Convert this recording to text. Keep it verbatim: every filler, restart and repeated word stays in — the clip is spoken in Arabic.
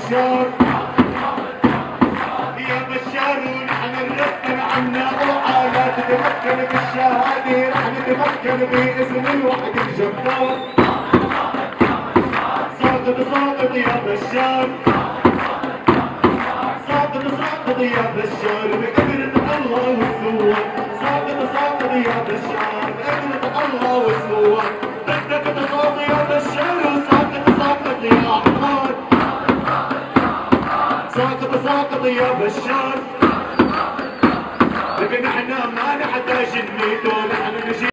بشار يا بشار، ونحن نرتب عنا وحالات تتمكن بالشهادة، رح نتمكن باسم الوحد الجبار. ساقط ساقط يا بشار، ساقط ساقط يا بشار بقدرة الله والسوار. ساقط ساقط يا بشار بقدرة الله والسوار. بدك تساقط يا بشار، وساقط ساقط يا حمار. ساقط ساقط يا بشار، لكن احنا ما نحتاج نميت، ونحن نجي